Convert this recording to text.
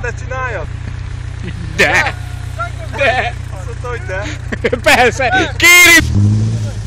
te csináljad? De! De! Azt mondta, hogy de. Persze! Kéri!